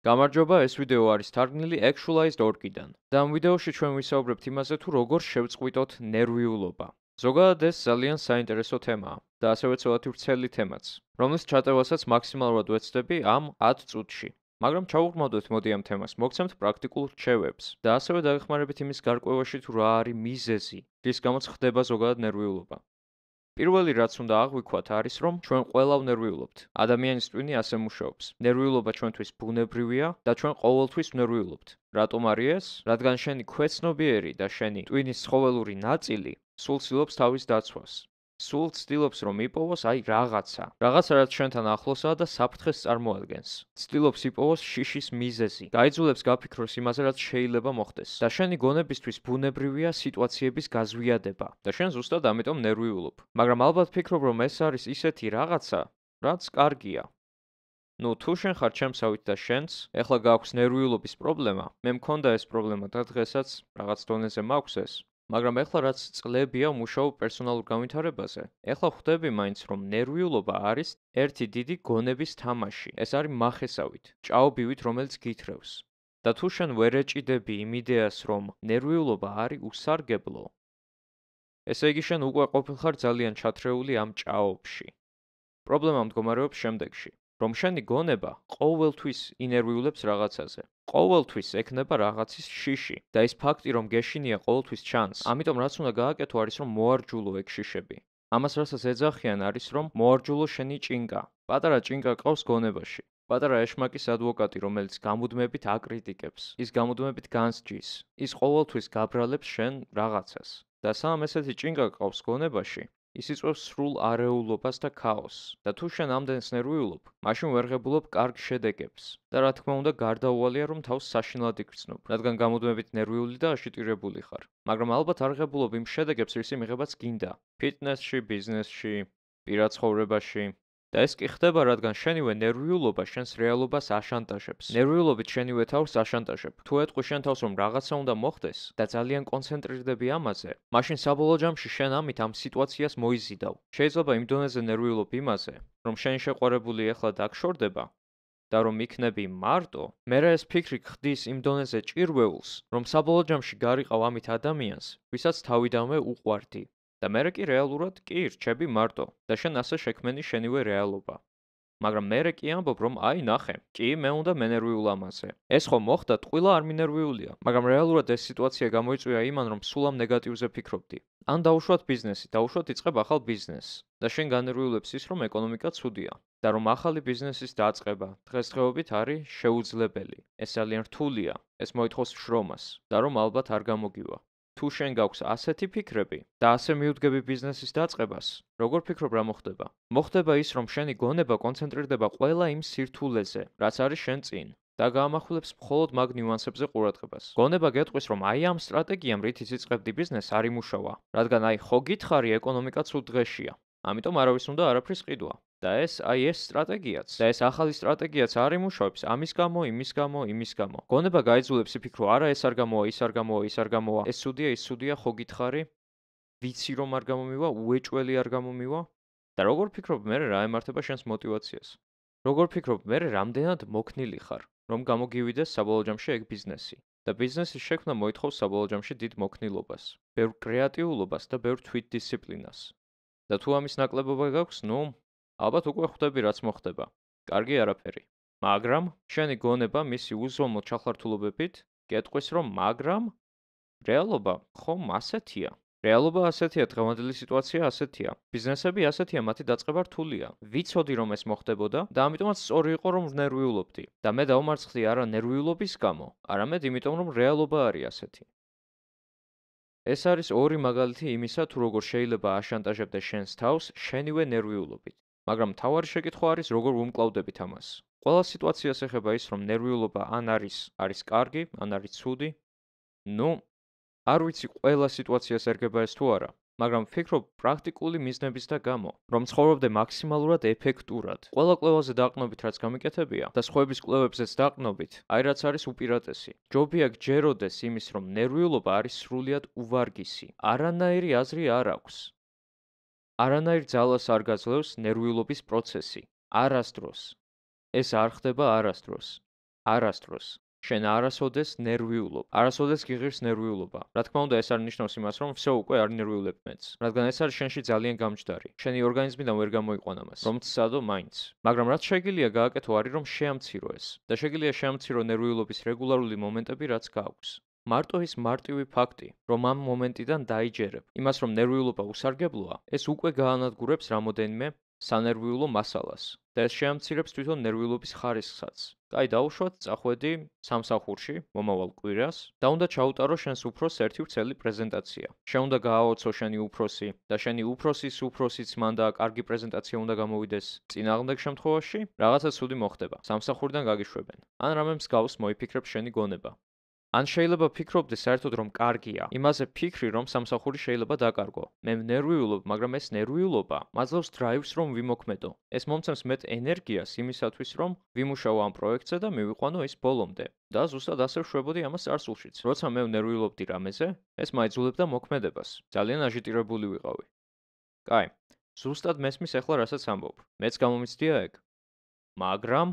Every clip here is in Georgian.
გამარჯობა, ეს ვიდეო არის თარგმნილი Actualized Org-დან. და ამ ვიდეოში ჩვენ ვისაუბრებთ იმაზე, თუ როგორ შევწყვიტოთ ნერვიულობა. ზოგადად ეს ძალიან საინტერესო თემაა და ასევე ცოტათი ვრცელი თემაც, რომლის ჩატევასაც მაქსიმალურად ვეცდები ამ 10 წუთში. მაგრამ ჩავუყრმავდეთ მოდი ამ თემას, მოგცემთ პრაქტიკულ რჩევებს და ასევე დაგეხმარებით იმის გარკვევაში, თუ რა არის მიზეზი, რის გამოც ხდება ზოგადად ნერვიულობა. პირველი რაც უნდა აღვიქვათ არის, რომ ჩვენ ყველა ვნერვიულობთ. ადამიანის ტვინი ასე მუშაობს. ნერვიულობა ჩვენთვის ბუნებრივია და ჩვენ ყოველთვის ვნერვიულობთ. რატომ არის ეს? რადგან შენი ქვეცნობიერი და შენი ტვინის ცხოველური ნაწილი სულ ცდილობს თავის დაცვას. სულ ცდილობს რომ იპოვოს რაღაცა. რაღაცა რაც შენთან ახლოსაა და საფრთხეს წარმოადგენს. ცდილობს იპოვოს შიშის მიზეზი. გაიძულებს გაფიქროს იმაზე, რაც შეიძლება მოხდეს. და შენი გონებისთვის ბუნებრივია სიტუაციების გაზვიადება და შენ ზუსტად ამიტომ ნერვიულობ. მაგრამ ალბათ ფიქრობ, რომ ეს არის ისეთი რაღაცა, რაც კარგია. თუ შენ ხარ ჩემსავით და შენც ეხლა გაქვს ნერვიულობის პრობლემა, მე მქონდა ეს პრობლემა და დღესაც რაღაც დონეზე მაქვს ეს. მაგრამ ეხლა რაც წლებია ვმუშაობ პერსონალურ განვითარებაზე, ეხლა ხვდები მაინც რომ ნერვიულობა არის ერთი დიდი გონების თამაში. ეს არის მახესავით, ჭაობივით, რომელიც გითრევს. და თუ შენ ვერ ეჭიდები იმ იდეას, რომ ნერვიულობა არის უსარგებლო, ესე იგი შენ უკვე ყოფილხარ ძალიან ჩათრეული ამ ჭაობში. პრობლემა მდგომარეობს შემდეგში. რომ შენი გონება ყოველთვის ინერვიულებს რაღაცაზე. ყოველთვის ექნება რაღაცის შიში და ის ფაქტი, რომ გეშინია ყოველთვის ჩანს. ამიტომ რაც უნდა გააკეთო არის, რომ მოარჯულო ეგ შიშები. ამას რასაც ეძახიან არის, რომ მოარჯულო შენი ჭინკა. პატარა ჭინკა ყავს გონებაში. პატარა ეშმაკის ადვოკატი, რომელიც გამუდმებით აკრიტიკებს. ის გამუდმებით განსჯის. ის ყოველთვის გაბრალებს შენ რაღაცას. და სამ ესეთი ჭინკა ყავს გონებაში, ის იწვევს სრულ არეულობას და ქაოსს. და თუ შენ ამდენს ნერვიულობ, მაშინ ვერ ღებულობ კარგ შედეგებს. და რა თქმა უნდა, გარდაუვალია რომ თავს საშინლად იგრძნობ, რადგან გამუდმებით ნერვიული და აშიტირებული ხარ. მაგრამ ალბათ არ ღებულობ იმ შედეგებს, რისი მიღებაც გინდა. ფიტნესში, ბიზნესში, პირად ცხოვრებაში. და ეს კი ხდება, რადგან შენივე ნერვიულობა შენს რეალობას აშანტაჟებს. ნერვიულობით შენივე თავს აშანტაჟებ. თუ ეტყვი შენ თავს, რომ რაღაცა უნდა მოხდეს და ძალიან კონცენტრირდები ამაზე, მაშინ საბოლოო ჯამში შენ ამით ამ სიტუაციას მოიზიდავ. შეიძლება იმ დონეზე ნერვიულობ იმაზე, რომ შენი შეყვარებული ეხლა დაგშორდება და რომ იქნები მარტო, მერე ეს ფიქრი ხდის იმ დონეზე ჭირვეულს, რომ საბოლოო ჯამში გარიყავ ამით ადამიანს, ვისაც თავიდანვე უყვარდი. და მერე კი რეალურად კი რჩები მარტო და შენ ასე შექმენი შენივე რეალობა. მაგრამ მერე კი ამბობ, რომ ნახე, კი მე უნდა მენერვიულ ამაზე. ეს ხო მოხდა, ტყუილა არ მინერვიულია, მაგრამ რეალურად ეს სიტუაცია გამოიწვია იმან, რომ სულ ამ ნეგატივზე ფიქრობდი. ან დაუშვათ ბიზნესი, დაუშვათ იწყებ ახალ ბიზნესს. და შენ განერვიულებს ის, რომ ეკონომიკა ცუდია და რომ ახალი ბიზნესის დაწყება დღესდღეობით არის შეუძლებელი. ეს ძალიან რთულია, ეს მოითხოვს შრომას და რომ ალბათ არ გამოგივა. თუ შენ გაქვს ასეთი ფიქრები და ასე მიუდგები ბიზნესის დაწყებას, როგორ ფიქრობ რა მოხდება? მოხდება ის, რომ შენი გონება კონცენტრირდება ყველა იმ სირთულეზე, რაც არის შენ წინ და გაამახვილებს მხოლოდ მაგ ნიუანსებზე ყურადღებას. გონება გეტყვის, რომ ამ სტრატეგიამ, რითიც იწყებდი ბიზნესს, არ იმუშავა, რადგან ხო გითხარი ეკონომიკა ცუდ დღეშია. ამიტომ არავის უნდა არაფრის ყიდვა. და ეს სტრატეგიაც და ეს ახალი სტრატეგიაც არ იმუშავებს ამის გამო, იმის გამო. გონება გაიძულებს იფიქრო, არა ეს არ გამოვა, ის არ გამოვა, ის არ გამოვა. ეს ცუდია, ხო გითხარი? ვიცი რომ არ გამომივა, უეჭველი არ გამომივა? და როგორ ფიქრობ მე რა ემართება შენს მოტივაციას? როგორ ფიქრობ მე რამდენად მოქნილი ხარ, რომ გამოგივიდეს საბოლოო ჯამში ეგ ბიზნესი? და ბიზნესის შექმნა მოითხოვს საბოლოო ჯამში დიდ მოქნილობას, ბევრ კრეატიულობას და ბევრ თვითდისციპლინას. და თუ ამის ნაკლებობა გაქვს, ალბათ უკვე ხვდები რაც მოხდება. კარგი არაფერი. მაგრამ შენი გონება მისი უზომო ჩახლართულობებით გეტყვის, რომ მაგრამ რეალობა ხომ ასეთია. რეალობა ასეთია, დღევანდელი სიტუაცია ასეთია. ბიზნესები ასეთია, მათი დაწყება რთულია. ვიცოდი რომ ეს მოხდებოდა და ამიტომაც სწორი იყო რომ ვნერვიულობდი. და მე დავმარცხდი არა ნერვიულობის გამო, არამედ იმიტომ რომ რეალობა არის ასეთი. ეს არის ორი მაგალითი იმისა, თუ როგორ შეიძლება აშანტაჟებდე შენს თავს შენივე ნერვიულობით. მაგრამ მთავარი შეკითხვა არის, როგორ ვუმკლავდებით ამას. ყველა სიტუაციას ეხება ის, რომ ნერვიულობა ან არის კარგი, ან არის ცუდი. არ ვიცი ყველა სიტუაციას ერგება ეს თუ არა, მაგრამ ვფიქრობ პრაქტიკული მიზნების და გამო, რომ ცხოვრობდე მაქსიმალურად ეფექტურად. ყველა კვლევაზე დაყნობით, რაც გამიკეთებია და სხვების კვლევებზეც დაყნობით, რაც არის უპირატესი. ჯობია გჯეროდეს იმის, რომ ნერვიულობა არის სრულიად უვარგისი. არანაირი აზრი არ აქვს. არანაირ ძალას არ გაძლევს ნერვიულობის პროცესი. არასდროს. ეს არ ხდება არასდროს. არასდროს. შენ არასოდეს ნერვიულობ. არასოდეს გიღირს ნერვიულობა. რა თქმა უნდა, ეს არ ნიშნავს იმას, რომ всё უკვე არ ნერვიულებ მეც. რადგან ეს არის შენში ძალიან გამჯდარი. შენი ორგანიზმიდან ვერ გამოიყვანა მას, რომ ცსადო მაინც. მაგრამ რაც შეგიძლია გააკეთო არის, რომ შეამცირო ეს. და შეგიძლია შეამცირო ნერვიულობის რეგულარული მომენტები, რაც გააქვს. მარტო ის მარტივი ფაქტი, რომ ამ მომენტიდან დაიჯერებ, იმას რომ ნერვიულობა უსარგებლოა, ეს უკვე გაანადგურებს რამოდენიმე სანერვიულო მასალას და ეს შეამცირებს თვითონ ნერვიულობის ხარისხსაც. კაი, დაუშვათ, წახვედი სამსახურში, მომავალ კვირას და უნდა ჩაუტარო შენს უფროსს ერთი ვრცელი პრეზენტაცია. შენ უნდა გააოცო შენი უფროსი და შენი უფროსის უფროსიც მან და კარგი პრეზენტაცია უნდა გამოვიდეს. წინააღმდეგ შემთხვევაში რაღაცა ცუდი მოხდება. სამსახურიდან გაგიშვებენ. ან რამე მსგავს მოიფიქრებს შენი გონება. ან შეიძლება ფიქრობდე საერთოდ რომ კარგია. იმაზე ფიქრი რომ სამსახური შეიძლება დაკარგო. მე ნერვიულობ, მაგრამ ეს ნერვიულობა მაძლევს დრაივს რომ ვიმოქმედო. ეს მომცემს მეტ ენერგიას იმისათვის რომ ვიმუშაო ამ პროექტზე და მივიყვანო ის ბოლომდე. და ზუსტად ასე ვშვებოდი ამას წარსულშიც. როცა მე ნერვიულობდი რამეზე, ეს მაიძულებდა მოქმედებას. ძალიან აჟიტირებული ვიყავი. კაი, ზუსტად მესმის ახლა რასაც ამბობ. მეც გამომიცდია ეგ. მაგრამ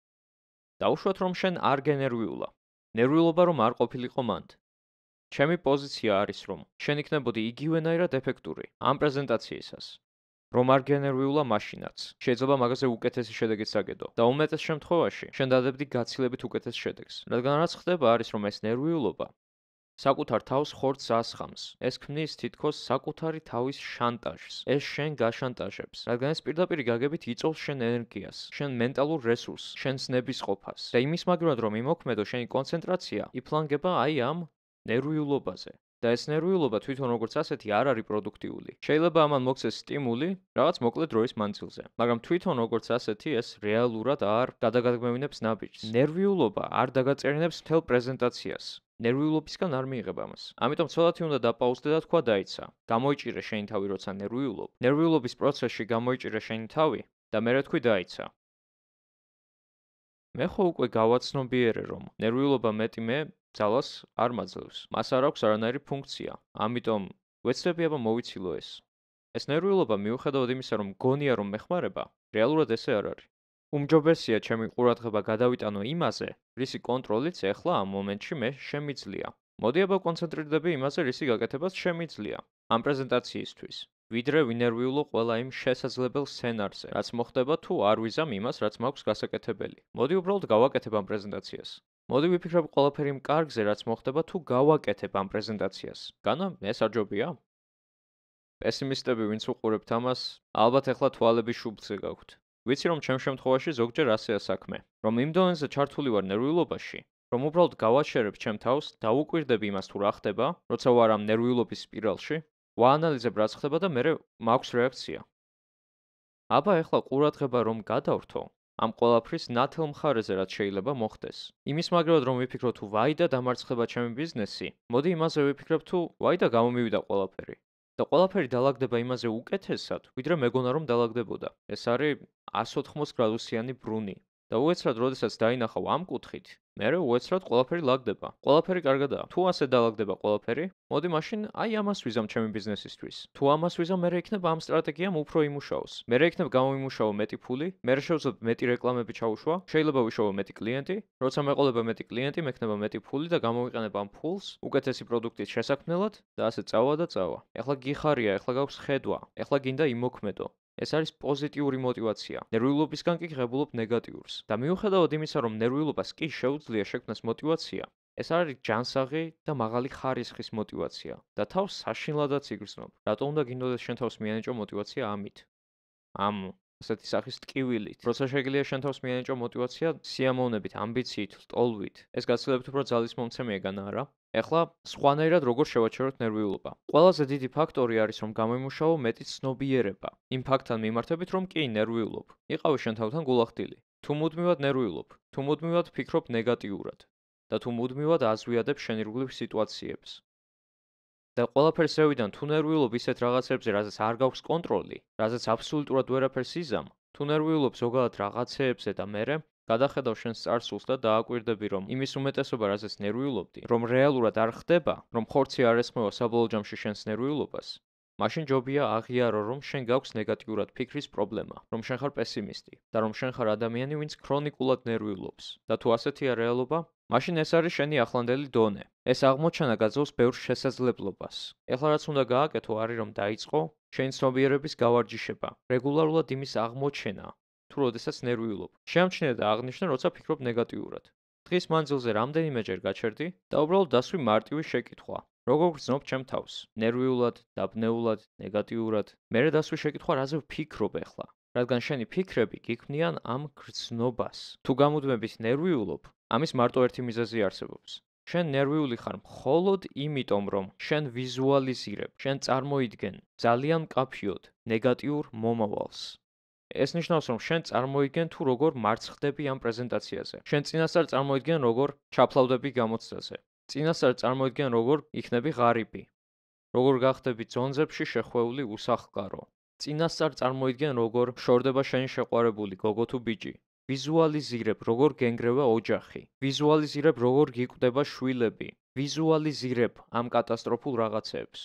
დაუშვათ რომ შენ არ გენერვიულა. ნერვიულობა რომ არ ყოფილიყო მანდ. ჩემი პოზიცია არის რომ შენ იქნებოდი იგივენაირად ეფექტური ამ პრეზენტაციისას. რომ არ გენერვიულა მაშინაც. შეიძლება მაგაზე უკეთესი შედეგიც აგედო და უმეტეს შემთხვევაში შენ დადებდი გაცილებით უკეთეს შედეგს. რადგან რაც ხდება არის რომ ეს ნერვიულობა საკუთარ თავს ხორცს ასხამს. ეს ქმნის თითქოს საკუთარი თავის შანტაჟს. ეს შენ გაშანტაჟებს. რადგან ეს პირდაპირ გაგებით იწოვს შენ ენერგიას, შენ მენტალურ რესურსს, შენს ნებისყოფას. და იმის მაგრად რომ იმოქმედო შენი კონცენტრაცია იფლანგება აი ამ ნერვიულობაზე. და ეს ნერვიულობა თვითონ როგორც ასეთი არ არის პროდუქტიული. შეიძლება ამან მოგცეს სტიმული რაღაც მოკლე დროის მანძილზე, მაგრამ თვითონ როგორც ასეთი ეს რეალურად არ გადაგაგმევინებს ნაბიჯს. ნერვიულობა არ დაგაწერინებს მთელ პრეზენტაციას. ნერვიულობისგან არ მიიღებ ამას. ამიტომ ცოტათი უნდა დაპაუზდე და თქვა დაიცა. გამოიჭირე შენი თავი როცა ნერვიულობ. ნერვიულობის პროცესში გამოიჭირე შენი თავი და მერე თქვი დაიცა. მე ხო უკვე გავაცნობიერე რომ ნერვიულობა მეტი მე ძალას არ მაძლევს. მას არ აქვს არანაირი ფუნქცია. ამიტომ ვეცდები აბა მოვიცილო ეს. ეს ნერვიულობა მიუხედავად იმისა რომ გონია რომ მეხმარება, რეალურად ესე არ არის. უმჯობესია ჩემი ყურადღება გადავიტანო იმაზე, რისი კონტროლიც ახლა ამ მომენტში მე შემიძლია. მოდი აბა კონცენტრირდები იმაზე, რისი გაკეთებაც შემიძლია ამ პრეზენტაციისთვის. ვიდრე ვინერვიულო ყველა იმ შესაძლებელ სცენარზე, რაც მოხდება თუ არ ვიზამ იმას, რაც მაქვს გასაკეთებელი. მოდი უბრალოდ გავაკეთებ ამ პრეზენტაციას. მოდი ვიფიქრებ ყველაფერი იმ კარგზე, რაც მოხდება თუ გავაკეთებ ამ პრეზენტაციას. განა, ეს არ ჯობია? პესიმისტები, ვინც უყურებთ ამას, ალბათ ახლა თვალები შუბლზე გაქვთ. ვიცი რომ ჩემ შემთხვევაში ზოგჯერ ასეა საქმე, რომ იმ დონეზე ჩართული ვარ ნერვიულობაში, რომ უბრალოდ გავაჩერებ ჩემ თავს, დავუკვირდები იმას თუ რა ხდება, როცა ვარ ამ ნერვიულობის სპირალში, ვაანალიზებ რაც ხდება და მერე მაქვს რეაქცია. აბა ახლა ყურადღება რომ გადავრთო ამ ყველაფრის ნათელ მხარეზე რაც შეიძლება მოხდეს. იმის მაგრად რომ ვიფიქრო თუ ვაი და დამარცხება ჩემი ბიზნესი, მოდი იმაზე ვიფიქრებ თუ ვაი და გამომივიდა ყველაფერი. და ყველაფერი დალაგდება იმაზე უკეთესად, ვიდრე მეგონა რომ დალაგდებოდა. ეს არის 180 გრადუსიანი ბრუნი. და უეცრად როდესაც დაინახავ ამ კუთხით, მერე უეცრად ყველაფერი ლაგდება. ყველაფერი კარგადაა. თუ ასე დალაგდება ყველაფერი, მოდი მაშინ აი ამას ვიზამ ჩემი ბიზნესისთვის. თუ ამას ვიზამ, მერე იქნება ამ სტრატეგიამ უფრო იმუშაოს. მერე იქნება გამომიმუშაო მეტი ფული, მერე შევძლებ მეტი რეკლამები ჩაუშვა, შეიძლება ვიშოვო მეტი კლიენტი, როცა მეყოლება მეტი კლიენტი, მექნება მეტი ფული და გამოვიყენებ ამ ფულს უკეთესი პროდუქტის შესაქმნელად და ასე წავა და წავა. ეხლა გიხარია, ეხლა გაქვს ხედვა, ეხლა გინდა იმოქმედო. ეს არის პოზიტიური мотиваცია. ნერვიულობისგან კი ღებულობ ნეგატიურს. და მიუხედავად იმისა, რომ ნერვიულობას კი შეუძლია შექმნას мотиваცია, ეს არის ჯანსაღი და მაღალი ხარისხის мотиваცია. და თავს საშინლადაც იგრძნობ. რატო უნდა გინდოდეს შენ თავს მიენიჭო мотиваცია ამით? ამ ასეთი სახის ტკივილით. როცა შეგიძლია შენ თავს მიენიჭო мотиваცია სიამოვნებით, ამბიციით, ტოლვით, ეს გაცილებით უფრო ძალის მომცემი ეგანა არა? ეხლა სხვანაირად როგორ შევაჩეროთ ნერვიულობა. ყველაზე დიდი ფაქტორი არის რომ გამოიმუშაო მეტი ცნობიერება. იმ ფაქტთან მიმართებით რომ კი ნერვიულობ. იყავი შენ თავთან გულახდილი. თუ მუდმივად ნერვიულობ, თუ მუდმივად ფიქრობ ნეგატიურად და თუ მუდმივად აზვიადებ შენირგვლივ სიტუაციებს. და ყველაფერს ევიდან თუ ნერვიულობ ისეთ რაღაცებზე, რაზეც არ გაქვს კონტროლი, რაზეც აბსოლუტურად ვერაფერს იზამ, თუ ნერვიულობ ზოგადად რაღაცეებზე და მერე გადახედავ შენს წარსულს და დააკვირდები რომ იმის უმეტესობა რაზეც ნერვიულობდი, რომ რეალურად არ ხდება, რომ ხორცი არ ესხმევა საბოლოო ჯამში შენს ნერვიულობას, მაშინ ჯობია აღიარო, რომ შენ გაქვს ნეგატიურად ფიქრის პრობლემა, რომ შენ ხარ პესიმისტი და რომ შენ ხარ ადამიანი, ვინც ქრონიკულად ნერვიულობს. და თუ ასეთია რეალობა, მაშინ ეს არის შენი ახლანდელი დონე. ეს აღმოჩენა გაძლევს ბევრ შესაძლებლობას. ეხლა რაც უნდა გააკეთო არის რომ დაიწყო შენი ცნობიერების გავარჯიშება, რეგულარულად იმის აღმოჩენა, თუ როდესაც ნერვიულობ. შეამჩნია და აღნიშნე, როცა ფიქრობ ნეგატიურად. დღის მანძილზე რამდენიმეჯერ გაჩერდი და უბრალოდ დასვი მარტივი შეკითხვა. როგორ გრძნობ ჩემ თავს? ნერვიულად, დაბნეულად, ნეგატიურად? მერე დასვი შეკითხვა, რაზე ვფიქრობ ახლა? რადგან შენი ფიქრები გიქმნიან ამ გრძნობას. თუ გამუდმებით ნერვიულობ, ამის მარტო ერთი მიზეზი არსებობს. შენ ნერვიული ხარ მხოლოდ იმიტომ, რომ შენ ვიზუალიზირებ, შენ წარმოიდგენ ძალიან მკაფიოდ ნეგატიურ მომავალს. ეს ნიშნავს, რომ შენ წარმოიდგენ თუ როგორ მარცხდები ამ პრეზენტაციაზე. შენ წინასწარ წარმოიდგენ როგორ ჩაფლავდები გამოცდაზე. წინასწარ წარმოიდგენ როგორ იქნები ღარიბი. როგორ გახდები ძონზებში შეხვეული უსახლკარო. წინასწარ წარმოიდგენ როგორ შორდება შენი შეყვარებული გოგო თუ ბიჭი. ვიზუალიზირებ როგორ გენგრევა ოჯახი. ვიზუალიზირებ როგორ გიკვდება შვილები. ვიზუალიზირებ ამ კატასტროფულ რაღაცებს.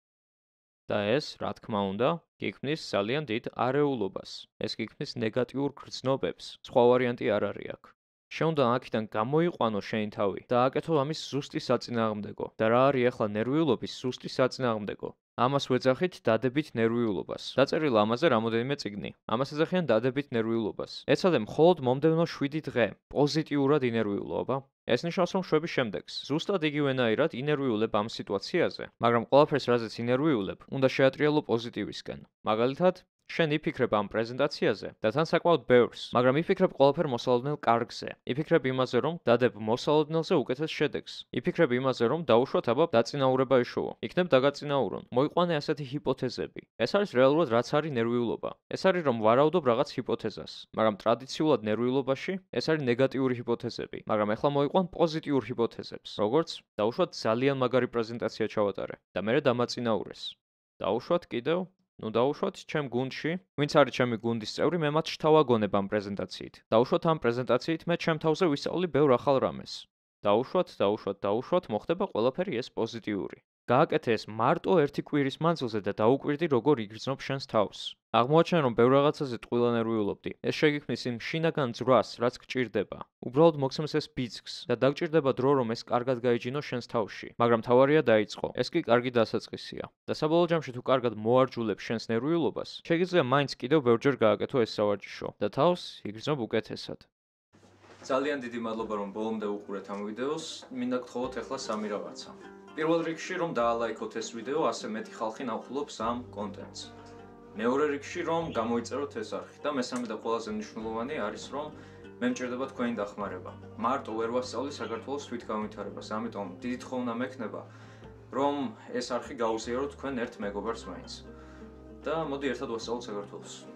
და ეს, რა თქმა უნდა, გიქმნის ძალიან დიდ არეულობას. ეს გიქმნის ნეგატიურ გრძნობებს. სხვა ვარიანტი არ არის აქ. შენ უნდა აქედან გამოიყვანო შენი თავი და აკეთო ამის ზუსტი საწინააღმდეგო. და რა არის ახლა ნერვიულობის ზუსტი საწინააღმდეგო? ამას ვეძახით დადებით ნერვიულობას. დაწერილა ამაზე რამოდენიმე წიგნი. ამას ეძახიან დადებით ნერვიულობას. ეცადე მხოლოდ მომდევნო 7 დღე პოზიტიურად ინერვიულო, აბა. ეს ნიშნავს, რომ შვების შემდეგს ზუსტად იგივენაირად ინერვიულებ ამ სიტუაციაზე, მაგრამ ყველაფერს, რაზეც ინერვიულებ, უნდა შეატრიალო პოზიტივისკენ. მაგალითად, შენ იფიქრებ ამ პრეზენტაციაზე და თან საკმაოდ ბევრს, მაგრამ იფიქრებ ყველაფერ მოსალოდნელ კარგზე. იფიქრებ იმაზე, რომ დადებ მოსალოდნელზე უკეთეს შედეგს. იფიქრებ იმაზე, რომ დაუშვათ აბა დაწინაურება ეშოვა. იქნებ დაგაწინაურონ. მოიყვანე ასეთი ჰიპოთეზები. ეს არის რეალურად რაც არის ნერვიულობა. ეს არის რომ ვარაუდობ რაღაც ჰიპოთეზას, მაგრამ ტრადიციულად ნერვიულობაში ეს არის ნეგატიური ჰიპოთეზები, მაგრამ ახლა მოიყვან პოზიტიურ ჰიპოთეზებს. როგორც დაუშვათ ძალიან მაგარი პრეზენტაცია ჩავატარე და მერე დამაწინაურეს. დაუშვათ კიდევ დაუშვათ ჩემ გუნდში, ვინც არის ჩემი გუნდის წევრი, მე მათ შთავაგონებ ამ პრეზენტაციით. დაუშვათ ამ პრეზენტაციით მე ჩემ თავზე ვისწავლი ბევრ ახალ რამეს. დაუშვათ, მოხდება ყველაფერი ეს პოზიტიური. გააკეთე ეს მარტო ერთი კვირის მანძილზე და დაუკვირდი როგორ იგრძნობ შენს თავს. აღმოაჩენ რომ ბევრ რაღაცაზე ტყუილა ნერვიულობდი. ეს შეგიქმნის იმ შინაგან ძვრას, რაც გჭირდება. უბრალოდ მოგცემს ეს ბიძგს და დაგჭირდება დრო რომ ეს კარგად გაიჯინო შენს თავში. მაგრამ თავარია დაიწყო. ეს კი კარგი დასაწყისია. და საბოლოო ჯამში თუ კარგად მოარჯულებ შენს ნერვიულობას, შეგიძლია მაინც კიდევ ბევრჯერ გააკეთო ეს სავარჯიშო და თავს იგრძნობ უკეთესად. ძალიან დიდი მადლობა რომ ბოლომდე უყურეთ ამ ვიდეოს. მინდა გთხოვოთ ახლა სამი რაღაცა. პირველ რიგში რომ დაალაიქოთ ეს ვიდეო, ასე მეტი ხალხი ნახულობს ამ კონტენტს. მეორე რიგში რომ გამოიწეროთ ეს არხი და მესამე და ყველაზე მნიშვნელოვანი არის რომ მე მჭირდება თქვენი დახმარება. მარტო ვერ ვასწავლი საქართველოს თვითგამოვითარებას, ამიტომ დიდი თხოვნა მექნება რომ ეს არხი გაუზიაროთ თქვენ ერთ მეგობარს მაინც. და მოდი ერთად ვასწავლოთ საქართველოს.